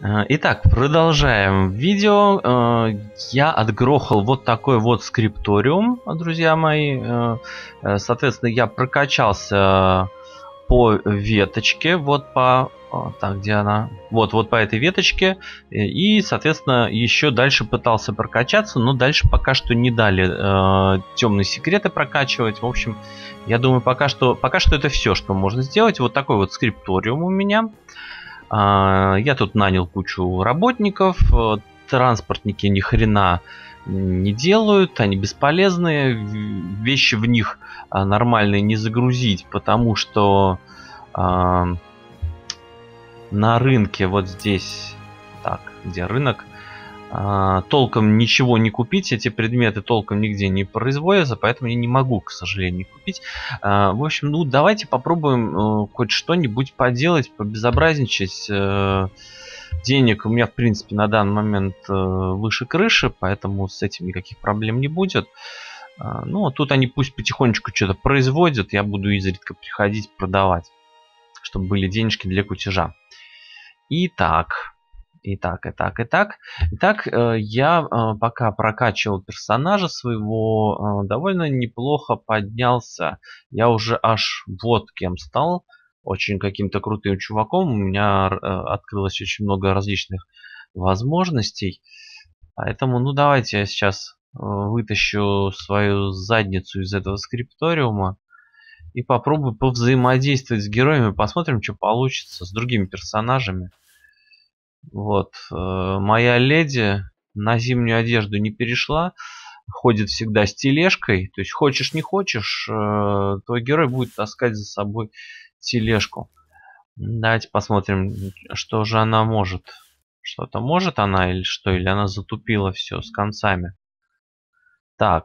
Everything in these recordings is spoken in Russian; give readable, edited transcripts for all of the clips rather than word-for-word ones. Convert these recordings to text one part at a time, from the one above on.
Итак, продолжаем видео. Я отгрохал вот такой вот скрипториум, друзья мои. Соответственно, я прокачался по веточке, вот по... Так, где она? Вот по этой веточке. И, соответственно, еще дальше пытался прокачаться, но дальше пока что не дали темные секреты прокачивать. В общем, я думаю, пока что это все, что можно сделать. Вот такой вот скрипториум у меня. Я тут нанял кучу работников. Транспортники ни хрена не делают, они бесполезные. Вещи в них нормальные не загрузить, потому что на рынке вот здесь, так, где рынок, толком ничего не купить, эти предметы толком нигде не производятся, поэтому я не могу, к сожалению, купить. В общем, ну давайте попробуем хоть что-нибудь поделать, побезобразничать. Денег у меня, в принципе, на данный момент выше крыши, поэтому с этим никаких проблем не будет. Ну, а тут они пусть потихонечку что-то производят, я буду изредка приходить продавать, чтобы были денежки для кутежа. Итак, я пока прокачивал персонажа своего, довольно неплохо поднялся. Я уже аж вот кем стал. Очень каким-то крутым чуваком. У меня открылось очень много различных возможностей. Поэтому, ну давайте я сейчас вытащу свою задницу из этого скрипториума и попробую повзаимодействовать с героями. Посмотрим, что получится с другими персонажами. Вот, моя леди на зимнюю одежду не перешла, ходит всегда с тележкой, то есть хочешь не хочешь, твой герой будет таскать за собой тележку. Давайте посмотрим, что же она может. Что-то может она или что, или она затупила все с концами. Так,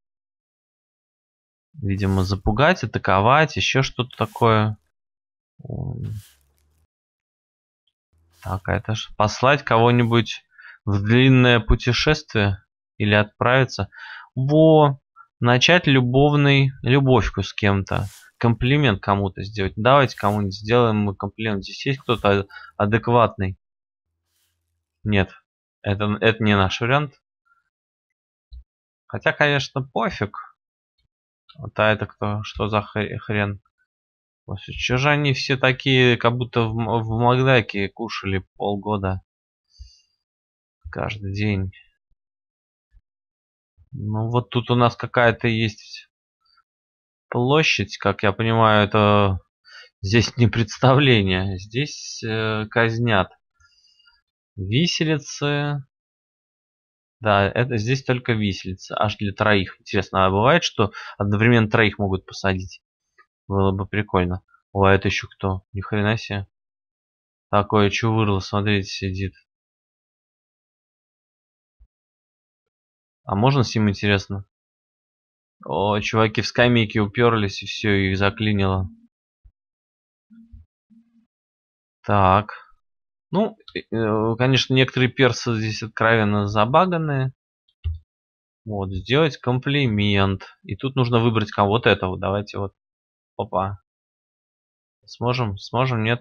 видимо, запугать, атаковать, еще что-то такое. Так, а это ж послать кого-нибудь в длинное путешествие или отправиться. Начать любовьку с кем-то. Комплимент кому-то сделать. Давайте кому-нибудь сделаем мы комплимент. Здесь есть кто-то адекватный? Нет, это не наш вариант. Хотя, конечно, пофиг. Вот это кто? Что за хрен? Что же они все такие, как будто в Макдаке кушали полгода. Каждый день. Ну вот тут у нас какая-то есть площадь, как я понимаю, это здесь не представление, здесь казнят. Виселицы. Да, это здесь только виселица, аж для троих. Интересно, а бывает, что одновременно троих могут посадить? Было бы прикольно. О, а это еще кто? Ни хрена себе. Такое чувырло, смотрите, сидит. А можно с ним, интересно? О, чуваки в скамейке уперлись и все, их заклинило. Так. Ну, конечно, некоторые персы здесь откровенно забаганные. Вот, сделать комплимент. И тут нужно выбрать кого-то этого. Давайте вот. Опа. Сможем? Сможем? Нет?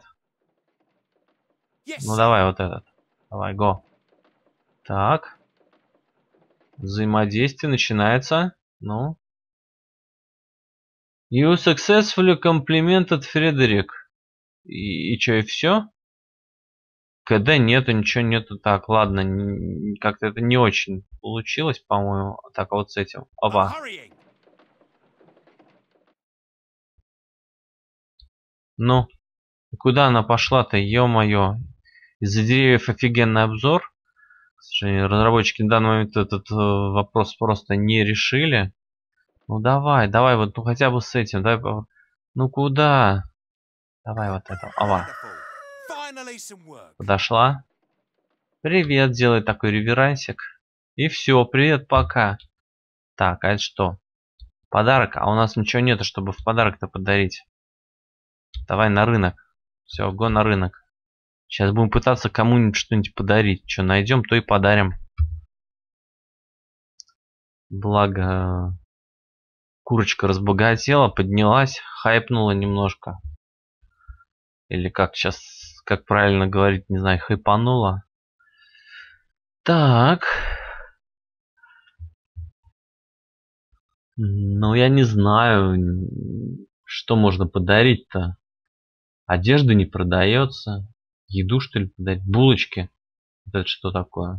Ну, давай вот этот. Давай, го. Так. Взаимодействие начинается. Ну. You successfully complimented Frederick. И что, и все? КД нету, ничего нету. Так, ладно, как-то это не очень получилось, по-моему. Так, вот с этим. Опа. Ну, куда она пошла-то, ё-моё? Из-за деревьев офигенный обзор. К сожалению, разработчики на данный момент этот вопрос просто не решили. Ну давай, вот, ну хотя бы с этим. Давай, ну куда? Давай вот это. Ава. Подошла. Привет, делает такой реверансик. И все, привет, пока. Так, а это что? Подарок? А у нас ничего нету, чтобы в подарок-то подарить. Давай на рынок. Все, го на рынок. Сейчас будем пытаться кому-нибудь что-нибудь подарить. Что найдем, то и подарим. Благо, курочка разбогатела, поднялась, хайпнула немножко. Или как сейчас как правильно говорить, не знаю, хайпануло. Так. Ну, я не знаю, что можно подарить-то. Одежда не продается. Еду, что ли, подарить? Булочки. Вот это что такое?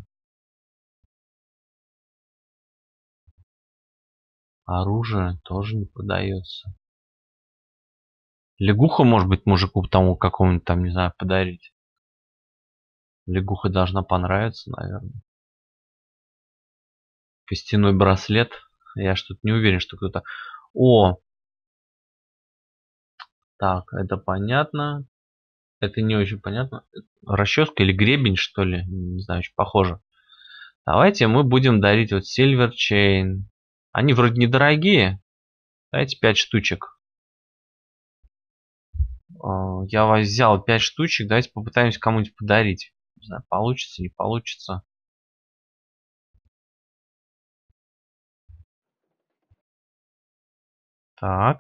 Оружие тоже не продается. Лягуха, может быть, мужику тому какому-нибудь там, не знаю, подарить. Лягуха должна понравиться, наверное. Костяной браслет. Я что-то не уверен, что кто-то... О! Так, это понятно. Это не очень понятно. Расческа или гребень, что ли? Не знаю, очень похоже. Давайте мы будем дарить вот Silver Chain. Они вроде недорогие. Давайте 5 штучек. Я взял 5 штучек. Давайте попытаемся кому-нибудь подарить. Не знаю, получится, не получится. Так.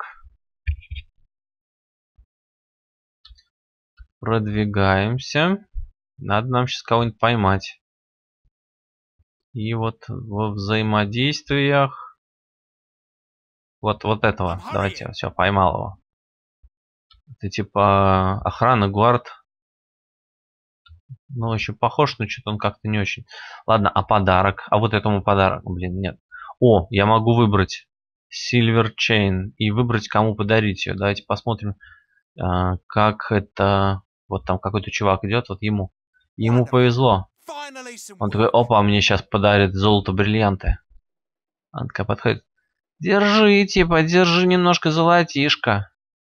Продвигаемся. Надо нам сейчас кого-нибудь поймать. И вот во взаимодействиях... Вот этого. Давайте, все, поймал его. Это типа охрана, гвард. Ну, еще похож, но что-то он как-то не очень. Ладно, а подарок? А вот этому подарок? Блин, нет. О, я могу выбрать Silver Chain и выбрать, кому подарить ее. Давайте посмотрим, как это... Вот там какой-то чувак идет, вот ему. Ему повезло. Он такой, опа, мне сейчас подарит золото-бриллианты. Он такая подходит. Держи, типа, держи немножко золотишко.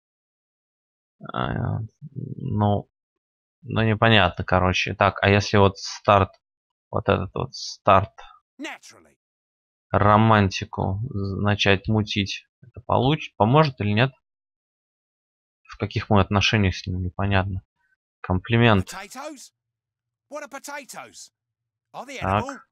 Ну, непонятно, короче. Так, а если вот старт, вот этот вот старт, романтику начать мутить, это поможет или нет? В каких мы отношениях с ним, непонятно. Комплимент. Так.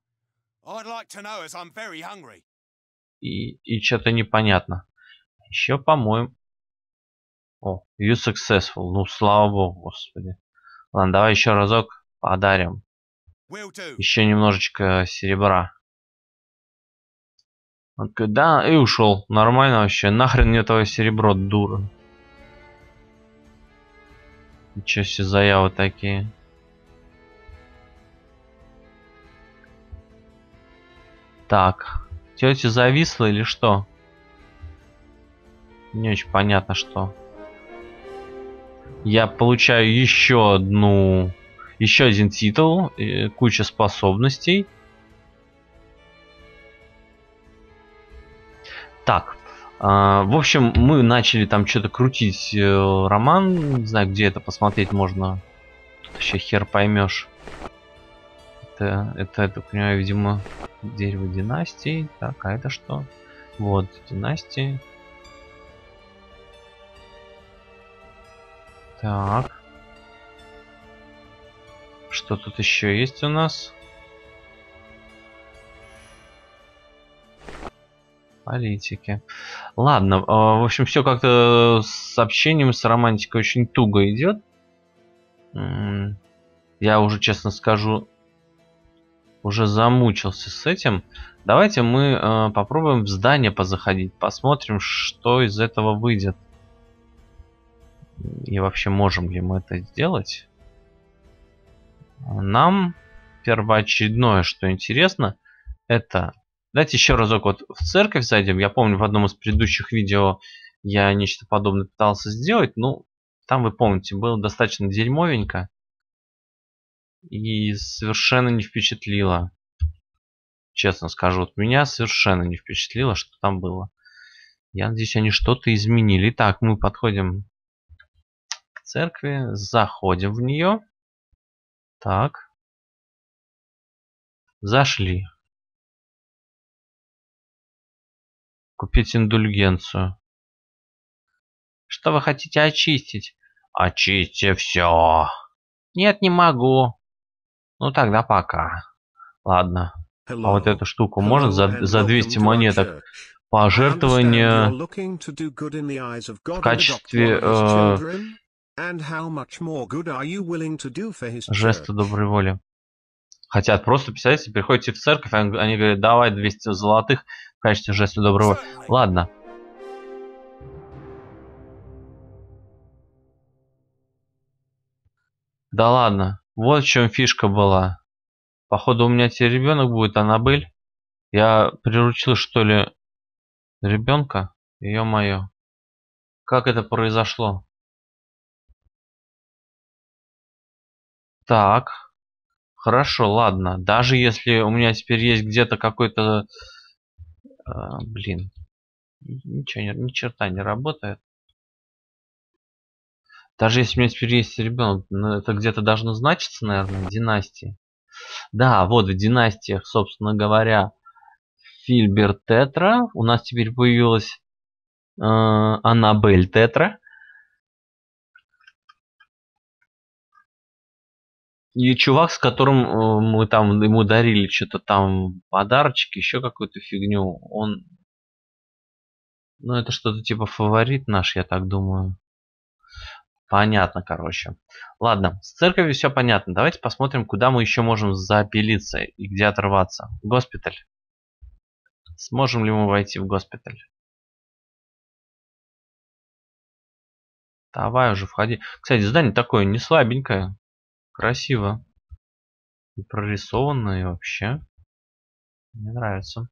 И что-то непонятно. Еще, по-моему... О, you successful. Ну, слава богу, господи. Ладно, давай еще разок подарим. Еще немножечко серебра. Он такой, да, и ушел. Нормально вообще. Нахрен мне твое серебро, дура. Ничего себе заявы такие. Так. Тетя зависла или что? Не очень понятно, что. Я получаю еще один титул, куча способностей. Так, в общем, мы начали там что-то крутить роман. Не знаю, где это посмотреть можно. Тут еще хер поймешь. Это, понимаю, видимо, дерево династии. Так, а это что? Вот, династии. Так. Что тут еще есть у нас? Политики. Ладно, в общем, все как-то с общением, с романтикой очень туго идет. Я уже, честно скажу, уже замучился с этим. Давайте мы попробуем в здание позаходить, посмотрим, что из этого выйдет. И вообще, можем ли мы это сделать? Нам первоочередное, что интересно, это... Давайте еще разок вот в церковь зайдем. Я помню, в одном из предыдущих видео я нечто подобное пытался сделать. Ну, там, вы помните, было достаточно дерьмовенько. И совершенно не впечатлило. Честно скажу, вот меня совершенно не впечатлило, что там было. Я надеюсь, они что-то изменили. Итак, мы подходим к церкви, заходим в нее. Так. Зашли. Купить индульгенцию. Что вы хотите очистить? Очисти все. Нет, не могу. Ну тогда пока. Ладно. А вот эту штуку можно за 200 монеток? Пожертвование в качестве Жесты доброй воли. Хотят просто, представляете, приходите в церковь, они говорят, давай 200 золотых в качестве жеста доброй воли. Ладно. Да ладно. Вот в чем фишка была. Походу у меня теперь ребенок будет, Аннабель. Я приручил, что ли, ребенка? Ё-моё. Как это произошло? Так. Хорошо, ладно. Даже если у меня теперь есть где-то какой-то... блин. Ничего, ни черта не работает. Даже если у меня теперь есть ребенок, ну, это где-то должно значиться, наверное, в династии. Да, вот в династиях, собственно говоря, Фильбер Тетра. У нас теперь появилась Аннабель Тетра. И чувак, с которым мы там ему дарили что-то там, подарочки, еще какую-то фигню, он... Ну, это что-то типа фаворит наш, я так думаю. Понятно, короче. Ладно, с церковью все понятно. Давайте посмотрим, куда мы еще можем запилиться и где оторваться. Госпиталь. Сможем ли мы войти в госпиталь? Давай уже, входи. Кстати, здание такое не слабенькое. Красиво. И прорисованное и вообще. Мне нравится.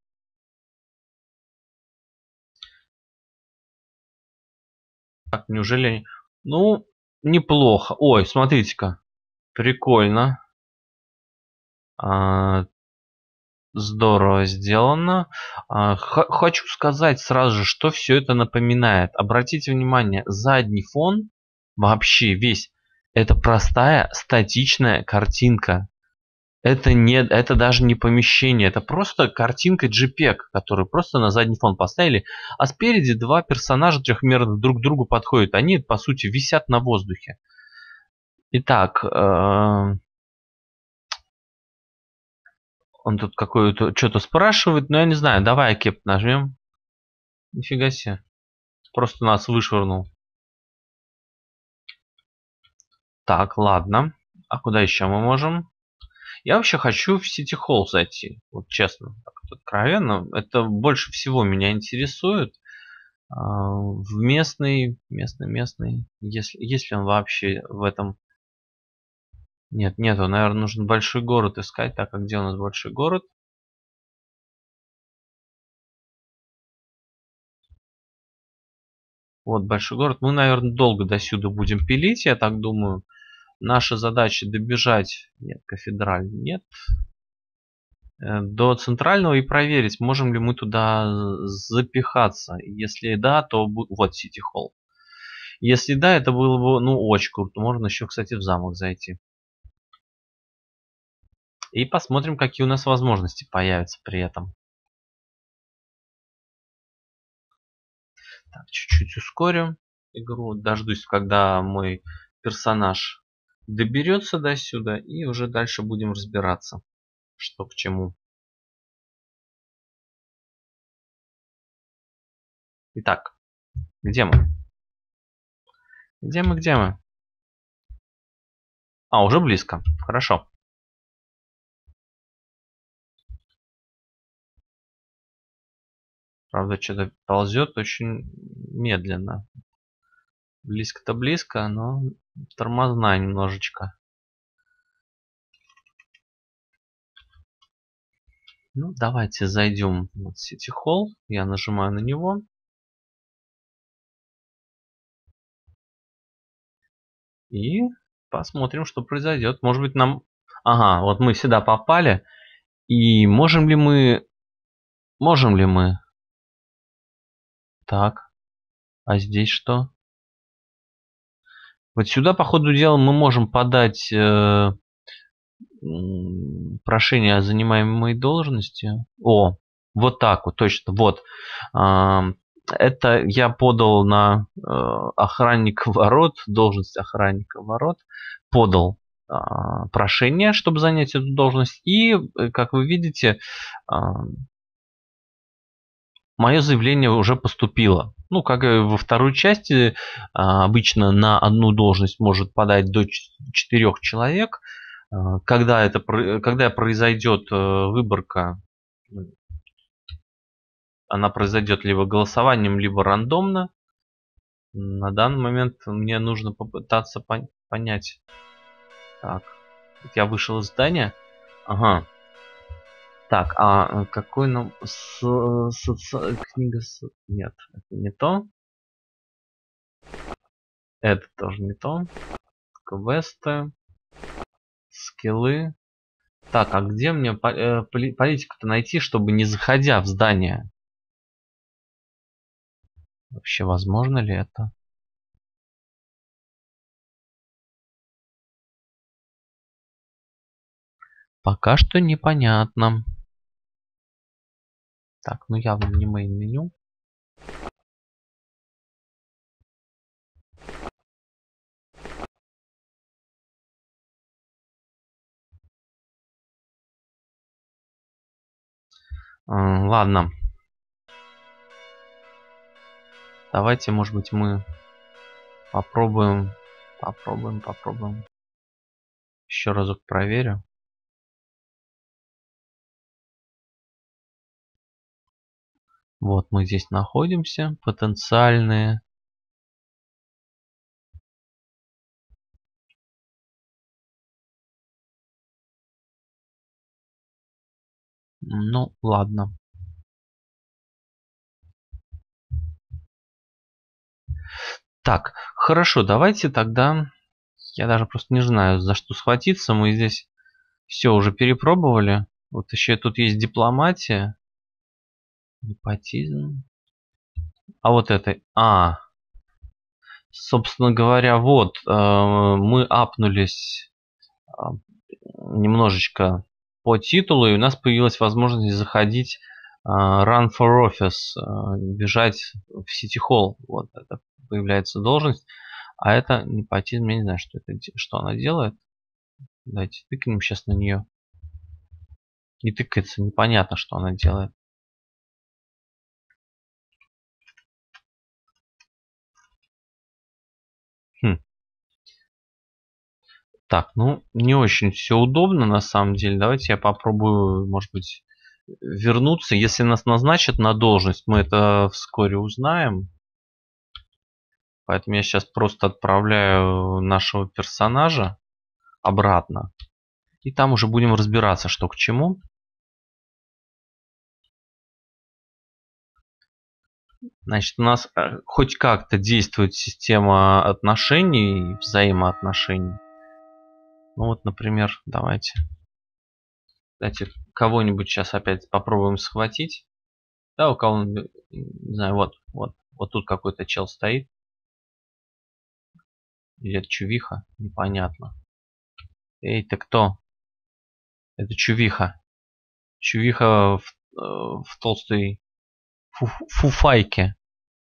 Так, неужели... Ну, неплохо. Ой, смотрите-ка. Прикольно. Здорово сделано. Хочу сказать сразу же, что все это напоминает. Обратите внимание, задний фон вообще весь это простая статичная картинка. Это даже не помещение, это просто картинка JPEG, которую просто на задний фон поставили, а спереди два персонажа трехмерных друг к другу подходят. Они, по сути, висят на воздухе. Итак, он тут какое-то что-то спрашивает, но я не знаю. Давай кеп нажмем. Нифига себе. Просто нас вышвырнул. Так, ладно. А куда еще мы можем? Я вообще хочу в Сити Холл зайти. Вот честно, так вот откровенно. Это больше всего меня интересует. В местный. Если он вообще в этом... Нет, нету. Наверное, нужен большой город искать. Так, а где у нас большой город? Вот большой город. Мы, наверное, долго до сюда будем пилить, я так думаю. Наша задача добежать... Нет, кафедраль нет. До центрального и проверить, можем ли мы туда запихаться. Если да, то... Вот Сити Холл. Если да, это было бы, ну, очень круто. Можно еще, кстати, в замок зайти. И посмотрим, какие у нас возможности появятся при этом. Так, чуть-чуть ускорим игру. Дождусь, когда мой персонаж доберется до сюда. И уже дальше будем разбираться, что к чему. Итак, где мы? Где мы? А, уже близко. Хорошо. Правда, что-то ползет очень медленно. Близко-то близко, но тормозная немножечко. Ну, давайте зайдем в City Hall. Я нажимаю на него. И посмотрим, что произойдет. Может быть, нам... Ага, вот мы сюда попали. И можем ли мы... Так, а здесь что? Вот сюда, по ходу дела, мы можем подать прошение о занимаемой должности. О, вот так вот, точно, вот. Это я подал на охранника ворот, должность охранника ворот, подал прошение, чтобы занять эту должность. И, как вы видите, мое заявление уже поступило. Ну, как и во второй части, обычно на одну должность может подать до 4 человек. Когда произойдет выборка, она произойдет либо голосованием, либо рандомно. На данный момент мне нужно попытаться понять. Так, я вышел из здания. Ага. Так, а какой нам книга? Нет, это не то. Это тоже не то. Квесты, скиллы. Так, а где мне политику-то найти, чтобы не заходя в здание? Вообще, возможно ли это? Пока что непонятно. Так, ну явно не мейн меню. Ладно. Давайте, может быть, мы попробуем. Еще разок проверю. Вот мы здесь находимся. Потенциальные. Ну, ладно. Так, хорошо, давайте тогда. Я даже просто не знаю, за что схватиться. Мы здесь все уже перепробовали. Вот еще тут есть дипломатия. Непотизм. А вот это. Собственно говоря, вот мы апнулись немножечко по титулу, и у нас появилась возможность заходить Run for Office, бежать в City Hall. Вот это появляется должность. А это непотизм, я не знаю, что она делает. Давайте тыкнем сейчас на нее. Не тыкается, непонятно, что она делает. Так, ну, не очень все удобно на самом деле. Давайте я попробую, может быть, вернуться. Если нас назначат на должность, мы это вскоре узнаем. Поэтому я сейчас просто отправляю нашего персонажа обратно. И там уже будем разбираться, что к чему. Значит, у нас хоть как-то действует система отношений, взаимоотношений. Ну вот, например, давайте кого-нибудь сейчас опять попробуем схватить. Да, у кого-нибудь, не знаю, вот тут какой-то чел стоит. Или это чувиха, непонятно. Эй, ты кто? Это чувиха. Чувиха в толстой фуфайке.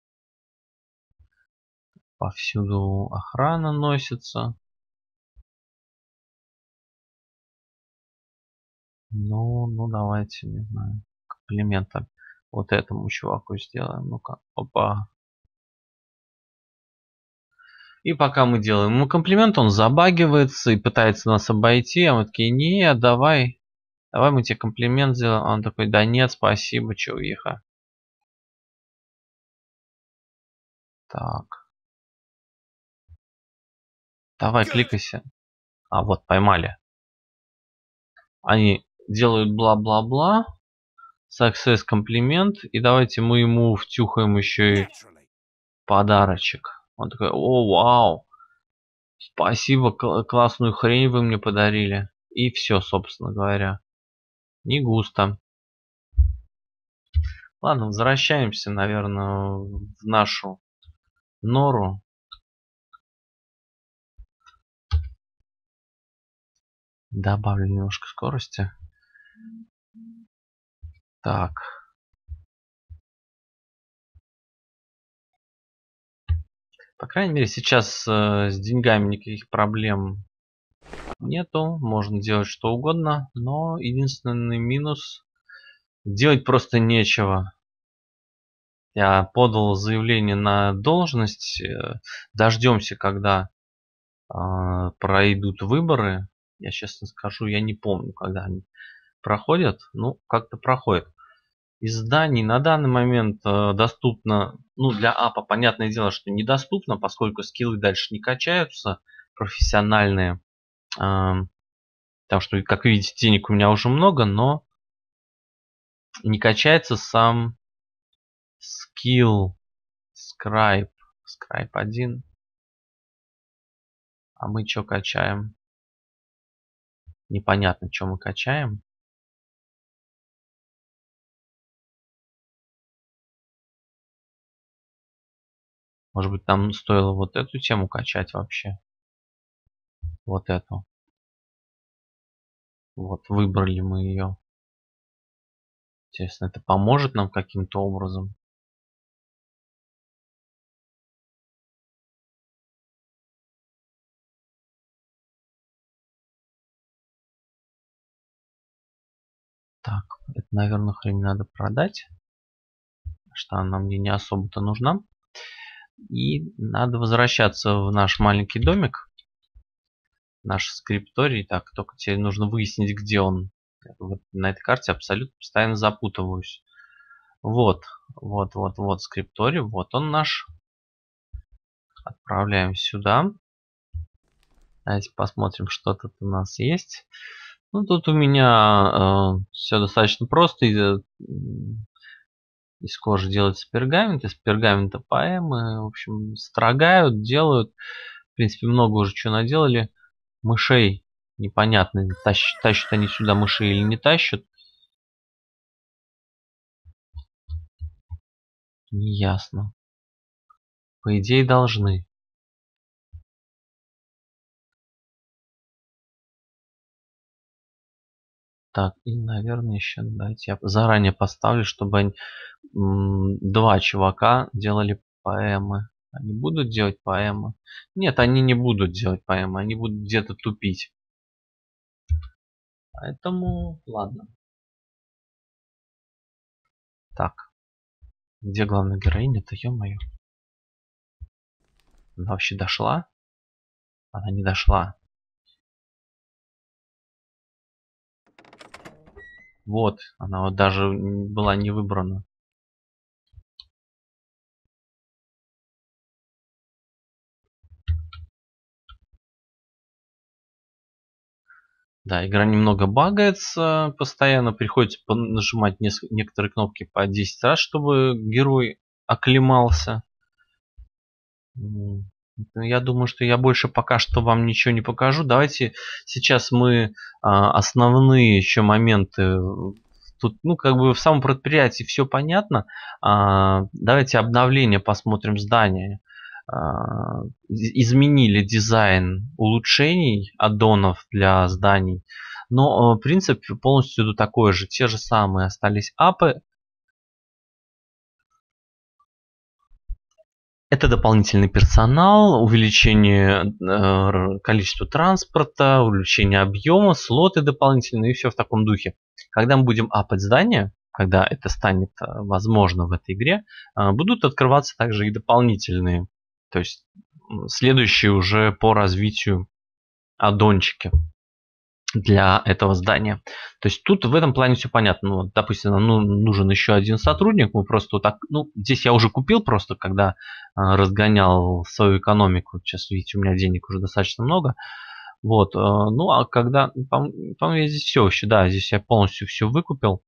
Повсюду охрана носится. Ну давайте, не знаю, комплимента вот этому чуваку сделаем. Ну-ка, опа. И пока мы делаем ему комплимент, он забагивается и пытается нас обойти. А мы такие, не, давай мы тебе комплимент сделаем. А он такой, да нет, спасибо, чувиха. Так. Давай, кликайся. А, вот, поймали. Они делают бла-бла-бла. Success комплимент. И давайте мы ему втюхаем еще и подарочек. Он такой, о, вау. Спасибо, классную хрень вы мне подарили. И все, собственно говоря. Не густо. Ладно, возвращаемся, наверное, в нашу нору. Добавлю немножко скорости. Так. По крайней мере, сейчас с деньгами никаких проблем нету. Можно делать что угодно. Но единственный минус — делать просто нечего. Я подал заявление на должность. Дождемся, когда пройдут выборы. Я честно скажу, я не помню, когда они проходят. Ну, как-то проходят. Из зданий на данный момент доступно, ну, для апа, понятное дело, что недоступно, поскольку скиллы дальше не качаются, профессиональные. Потому что, как видите, денег у меня уже много, но не качается сам скилл Scribe. Scribe 1. А мы что качаем? Непонятно, что мы качаем. Может быть, нам стоило вот эту тему качать вообще. Вот эту. Вот, выбрали мы ее. Интересно, это поможет нам каким-то образом? Так, это, наверное, хрень надо продать. Что она мне не особо-то нужна. И надо возвращаться в наш маленький домик. Наш скрипторий. Так, только теперь нужно выяснить, где он. Вот на этой карте абсолютно постоянно запутываюсь. Вот, вот скрипторий. Вот он наш. Отправляем сюда. Давайте посмотрим, что тут у нас есть. Ну, тут у меня все достаточно просто. Из кожи делается пергамент, из пергамента поэмы. В общем, строгают, делают. В принципе, много уже чего наделали. Мышей непонятно, тащат они сюда мышей или не тащат. Неясно. По идее, должны. Так, и, наверное, еще давайте я заранее поставлю, чтобы они, два чувака делали поэмы. Они будут делать поэмы? Нет, они не будут делать поэмы, они будут где-то тупить. Поэтому, ладно. Так, где главная героиня-то, ё-моё? Она вообще дошла? Она не дошла. Вот, она вот даже была не выбрана. Да, игра немного багается, постоянно приходится нажимать некоторые кнопки по 10 раз, чтобы герой оклемался. Я думаю, что я больше пока что вам ничего не покажу. Давайте сейчас мы основные еще моменты. Тут, ну, как бы в самом предприятии все понятно. Давайте обновление посмотрим здания. Изменили дизайн улучшений аддонов для зданий. Но принцип полностью такой же. Те же самые остались апы. Это дополнительный персонал, увеличение количества транспорта, увеличение объема, слоты дополнительные и все в таком духе. Когда мы будем апать здание, когда это станет возможно в этой игре, будут открываться также и дополнительные, то есть следующие уже по развитию аддончики для этого здания. То есть тут в этом плане все понятно. Ну, допустим, нам нужен еще один сотрудник. Мы просто вот так, ну, здесь я уже купил просто, когда разгонял свою экономику. Сейчас, видите, у меня денег уже достаточно много. Вот, ну, а когда, по-моему, я здесь все вообще, да, здесь я полностью все выкупил.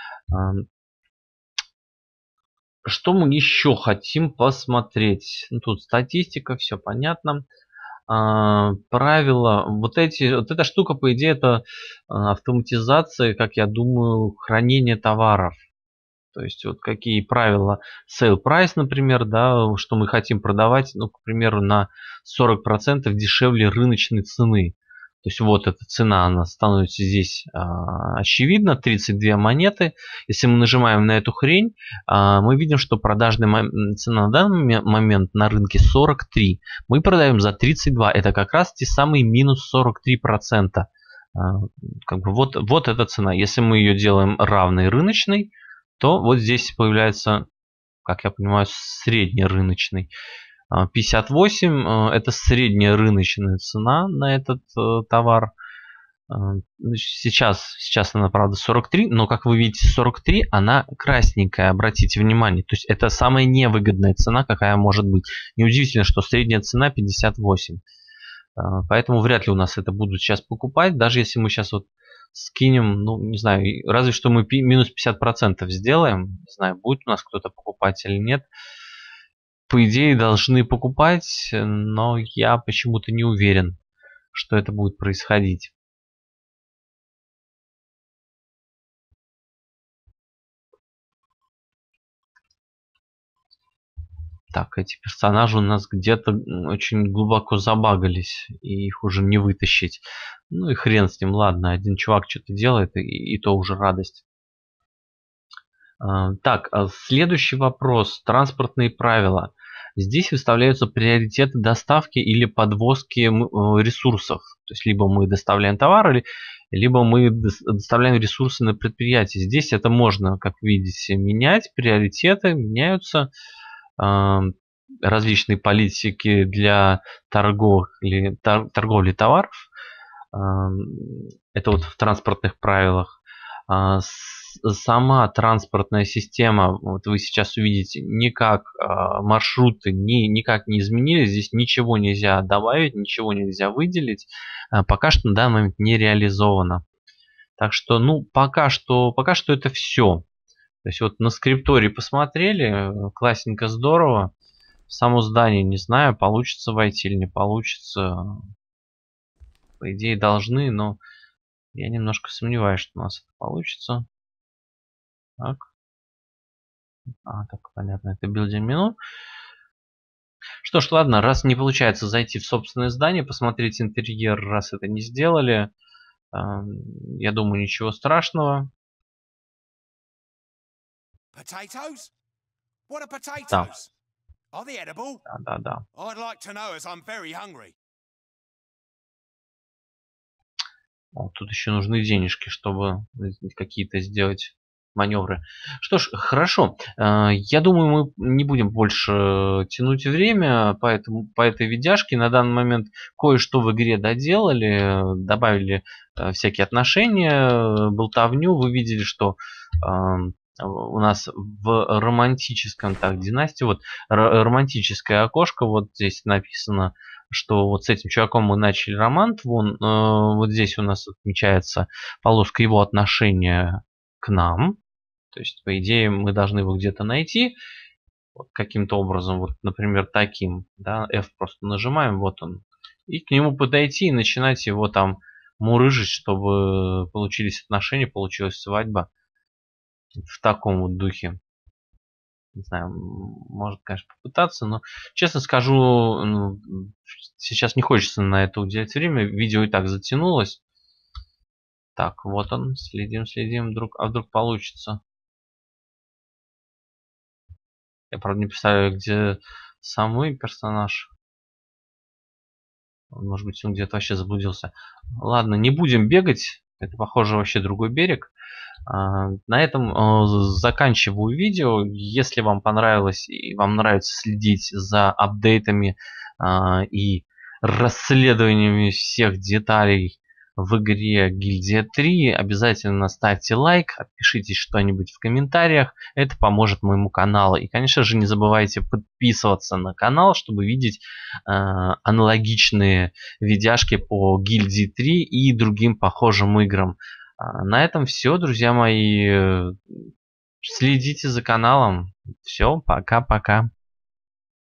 Что мы еще хотим посмотреть? Ну, тут статистика, все понятно. Правила, вот эта штука, по идее, это автоматизация, как я думаю, хранения товаров. То есть вот какие правила sale price, например, да, что мы хотим продавать, ну, к примеру, на 40% дешевле рыночной цены. То есть вот эта цена, она становится здесь очевидно, 32 монеты. Если мы нажимаем на эту хрень, мы видим, что продажная цена на данный момент на рынке 43. Мы продаем за 32. Это как раз те самые минус 43%. Как бы вот эта цена. Если мы ее делаем равной рыночной, то вот здесь появляется как я понимаю, среднерыночный. 58 это средняя рыночная цена на этот товар. Сейчас она, правда, 43, но, как вы видите, 43, она красненькая, обратите внимание. То есть это самая невыгодная цена, какая может быть. Неудивительно, что средняя цена 58. Поэтому вряд ли у нас это будут сейчас покупать. Даже если мы сейчас вот скинем, ну, не знаю, разве что мы минус 50% сделаем. Не знаю, будет у нас кто-то покупать или нет. По идее, должны покупать, но я почему-то не уверен, что это будет происходить. Так, эти персонажи у нас где-то очень глубоко забагались, и их уже не вытащить. Ну и хрен с ним, ладно, один чувак что-то делает, и то уже радость. Так, следующий вопрос. Транспортные правила. Здесь выставляются приоритеты доставки или подвозки ресурсов. То есть либо мы доставляем товар, либо мы доставляем ресурсы на предприятие. Здесь это можно, как видите, менять. Приоритеты меняются. Различные политики для торговли товаров. Это вот в транспортных правилах. Сама транспортная система, вот вы сейчас увидите, никак маршруты никак не изменились. Здесь ничего нельзя добавить, ничего нельзя выделить. Пока что на данный момент не реализовано. Так что, ну, пока что это все. То есть вот на скриптории посмотрели, классненько, здорово. В само здание не знаю, получится войти или не получится. По идее должны, но я немножко сомневаюсь, что у нас это получится. Так. Так, понятно, это билдинг меню. Что ж, ладно, раз не получается зайти в собственное здание, посмотреть интерьер, раз это не сделали, я думаю, ничего страшного. Potatoes? What are potatoes? Да. Are they edible? Да. I'd like to know, as I'm very hungry. Вот, тут еще нужны денежки, чтобы какие-то сделать маневры. Что ж, хорошо. Я думаю, мы не будем больше тянуть время по этой видяшке. На данный момент кое-что в игре доделали, добавили всякие отношения, болтовню. Вы видели, что у нас в романтическом, так, династии, вот романтическое окошко, вот здесь написано, что вот с этим чуваком мы начали роман. Вон, вот здесь у нас отмечается полоска его отношения к нам. То есть, по идее, мы должны его где-то найти. Вот каким-то образом, вот, например, таким. Да, F просто нажимаем, вот он. И к нему подойти и начинать его там мурыжить, чтобы получились отношения, получилась свадьба. В таком вот духе. Не знаю, может, конечно, попытаться, но, честно скажу, сейчас не хочется на это уделять время. Видео и так затянулось. Так, вот он, следим, вдруг получится. Я, правда, не представляю, где самый персонаж. Может быть, он где-то вообще заблудился. Ладно, не будем бегать. Это, похоже, вообще другой берег. На этом заканчиваю видео. Если вам понравилось и вам нравится следить за апдейтами и расследованиями всех деталей в игре Гильдия 3, обязательно ставьте лайк, отпишитесь что-нибудь в комментариях. Это поможет моему каналу. И, конечно же, не забывайте подписываться на канал, чтобы видеть аналогичные видяшки по Гильдии 3 и другим похожим играм. На этом все, друзья мои. Следите за каналом. Все, пока-пока.